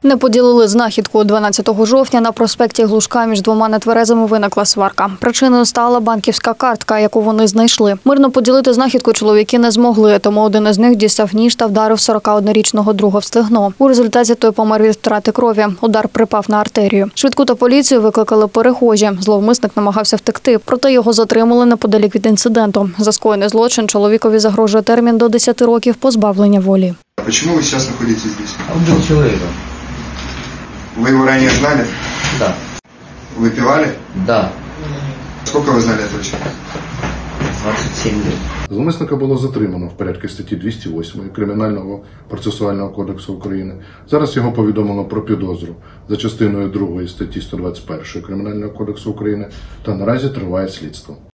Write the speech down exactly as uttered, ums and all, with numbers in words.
Не поділили знахідку. дванадцятого жовтня на проспекті Глушка між двома нетверезими виникла сварка. Причиною стала банківська картка, яку вони знайшли. Мирно поділити знахідку чоловіки не змогли, тому один із них дістав ніж та вдарив сорокаоднорічного друга в стегно. У результаті той помер від втрати крові. Удар припав на артерію. Швидку та поліцію викликали перехожі. Зловмисник намагався втекти, проте його затримали неподалік від інциденту. За скоєний злочин чоловікові загрожує термін до десяти років позбавлення волі. Почему вы сейчас находитесь здесь? Убил человека. Вы его ранее знали? Да. Выпивали? Да. Сколько вы знали этого человека? двадцять сім лет. Зловмисника було затримано в порядку статті двісті восьмої Кримінального процесуального кодексу України. Зараз його повідомлено про підозру за частиною другої статті сто двадцять першої Кримінального кодексу України та наразі триває слідство.